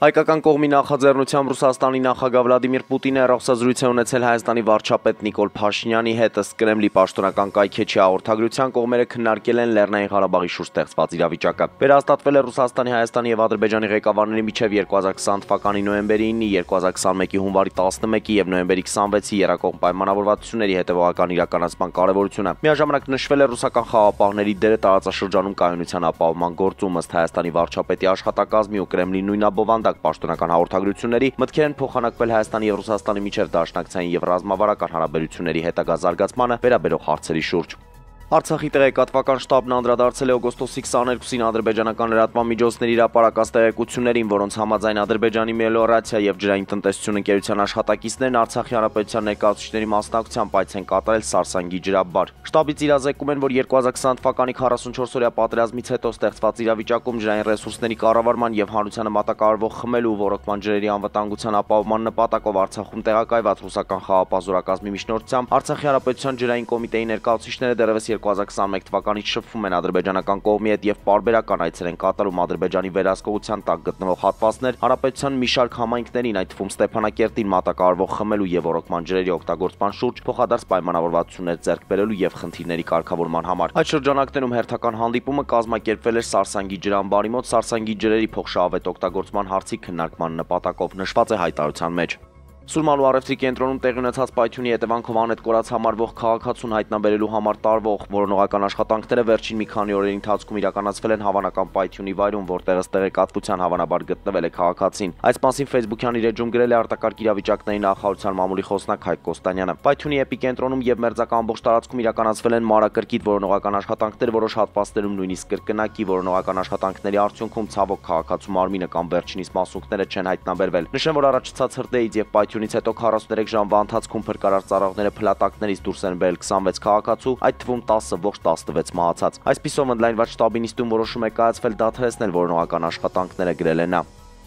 Հայկական կողմի նախաձեռնությամբ Ռուսաստանի նախագահ Վլադիմիր Պուտինը հեռախոսազրույց է ունեցել Հայաստանի վարչապետ Նիկոլ Փաշինյանի հետ, ըստ Կրեմլի պաշտոնական կայքէջի հաղորդագրության կողմերը քննարկել են Լեռնային Ղարաբաղի շուրջ ստեղծված իրավիճակը։ Վերահաստատվել է Ռուսաստանի, Հայաստանի եւ Ադրբեջանի ղեկավարների միջև 2020 թվականի նոյեմբերի 9-ի, 2021-ի հունվարի 11-ի եւ նոյեմբերի 26-ի երակողմ պայմանավորվածությունների հետեւողական իրականացման կարեւորությունը։ Միաժամանակ նշվել է ռուսական խաղապահների դերը տարածաշրջանում կայունության ապահովման գործում, ըստ Հայաստանի վարչապետի աշխատակազմի ու Կրեմլի նույնաբովանդակ պաշտոնական հաղորդագրությունների մտքեր են փոխանակվել Հայաստանի եւ Ռուսաստանի միջև դաշնակցային եւ ռազմավարական հարաբերությունների հետագա զարգացմանը վերաբերող հարցերի շուրջ։ Արցախի տեղեկատվական շտաբն անդրադարձել է օգոստոսի 22-ին ադրբեջանական լրատվական միջոցների հրապարակած տեղեկություններին, որոնց համաձայն Ադրբեջանի Մելիորացիա եւ ջրային տնտեսություն ընկերության աշխատակիցներն Արցախի հանրապետության ներկայացուցիչների մասնակցությամբ այց են կատարել Սարսանգի ջրաբար։ Շտաբից իրազեկում են, որ 2020 թվականի 44-օրյա պատերազմից հետո ստեղծված իրավիճակում ջրային ռեսուրսների կառավարման եւ հանրությանը մատակարարվող խմելու ու ոռոգման ջրերի անվտանգության ապահովման նպատակով Արցախում տեղակայված ռուսական խաղապահ զորակազմի միջնորդությամբ Արցախի հանրապետության ջրային կոմիտեի ներկայացուցիչները դեռևս 2021 թվականից շփվում են ադրբեջանական կողմի հետ եւ պարբերական այցեր են կատարում Ադրբեջանի վերահսկողության տակ գտնվող հատվածներ, հանրապետության մի շարք համայնքներին, այդ թվում Ստեփանակերտին մատակարարվող խմելու եւ ոռոգման ջրերի օգտագործման շուրջ փոխադարձ պայմանավորվածություններ ձեռք բերելու եւ խնդիրների կարգավորման համար։ Այդ շրջանակներում հերթական հանդիպումը կազմակերպվել էր Սարսանգի ջրամբարի մոտ Սարսանգի ջրերի փոխշահավետ օգտագործման հարցի քննարկման նպատակով, նշված է հայտարարության մեջ։ Սուրմանլու առևտրի կենտրոնում տեղի ունեցած պայթյունի հետևանքով անհետ կորած համարվող քաղաքացուն հայտնաբերելու համար տարվող որոնողական աշխատանքները վերջին մի քանի օրերի ընթացքում իրականացվել են հավանական պայթյունի վայրում, որտեղ ըստ տեղեկատվության հավանաբար գտնվել է քաղաքացին։ Այս մասին Facebook-յան իր էջում գրել է արտակարգ իրավիճակների նախարարության մամուլի խոսնակ Հայկ Կոստանյանը։ Պայթյունի էպիկենտրոնում եւ մերձակա ամբողջ տարածքում իրականացվել են մանրակրկիտ որոնողական աշխատանքներ, որոշ հատվածներում նույնիսկ կրկնակի որոնողական աշխատանքների արդյունքում ցավոք քաղաքացու մարմինը կամ վերջինիս մասունքները չեն հայտնաբերվել։ Նշեմ, որ առաջացած հրդեհից եւ պայթյունից հետո 43 ժամվա ընթացքում փրկարար ծառաղները փլատակներից դուրս են բերել 26 քաղաքացու, այդ թվում 10-ը ողջ 16 մահացած։ Այսպիսով ընդլայնված շտաբի նիստում որոշում է կայացվել դադարեցնել որոնողական աշխատանքները, գրել է նա։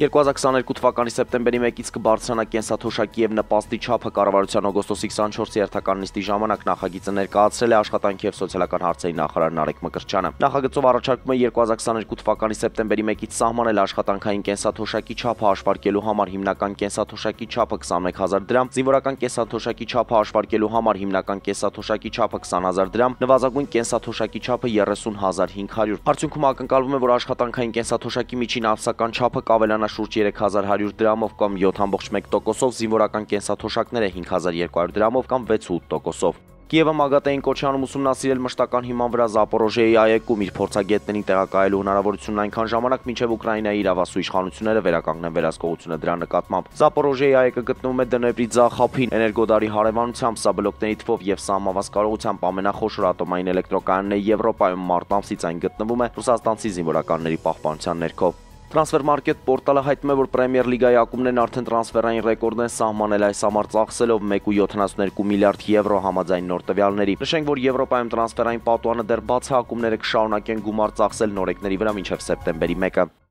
2022 թվականի սեպտեմբերի 1-ից կբարձրանա կենսաթոշակի եւ նպաստի չափը կառավարության օգոստոսի 24-ի հերթական նիստի ժամանակ նախագիծը ներկայացրել է աշխատանքի եւ սոցիալական հարցերի նախարար Նարեկ Մկրտչյանը։ Նախագծով առաջարկում է 2022 թվականի սեպտեմբերի 1-ից սահմանել աշխատանքային կենսաթոշակի չափը հաշվարկելու համար հիմնական կենսաթոշակի չափը 21000 դրամ, զինվորական կենսաթոշակի չափը հաշվարկելու համար հիմնական կենսաթոշակի չափը 20000 դրամ, նվազագույն կենսաթոշակի չափը 30500։ Արդյունքում ակնկալվում է, որ աշխատանքային կենսաթոշակի միջին ամսական չափը կավելանա շուրջ 3100 դրամով կամ 7.1%-ով, զինվորական կենսաթոշակները 5200 դրամով կամ 6.8%-ով։ Կիևը ՄԱԳԱՏԷ-ին կոչ է անում ուսումնասիրել մշտական հիման վրա Զապորոժիեի այեկում իր փորձագետներին տեղակայելու հնարավորությունն այնքան ժամանակ, մինչև Ուկրաինայի իրավասու իշխանությունները վերականգնեն վերահսկողությունը դրա նկատմամբ։ Զապորոժիեի այեկը գտնվում է Դնեպրի ձախ ափին, էներգոդարի հարևանությամբ, սա բլոկների թվով եւ սահմանված կարողությամբ ամենախոշոր ատոմային էլեկտրոկայանն է Եվրոպայում, մարտ ամսից այն գտնվում է ռուսաստանցի զինվորականների պահպանության ներքո։ Transfermarket պորտալը հայտնում է, որ Պրեմիեր լիգայի ակումբներն արդեն տրանսֆերային ռեկորդ են սահմանել այս ամառ ծախսելով 1.72 միլիարդ եվրո համաձայն նոր տվյալների։ Նշենք, որ Եվրոպայում տրանսֆերային պատուհանը դեռ բաց է, ակումբները կշարունակեն գումար ծախսել նորեկների վրա մինչև սեպտեմբերի 1-ը։